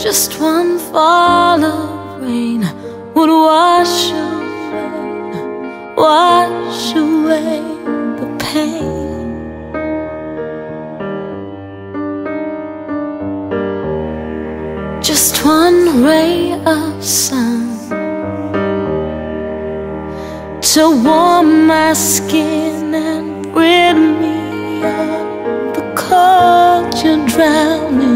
Just one fall of rain would wash away the pain. Just one ray of sun to warm my skin and rid me of the cold you're drowning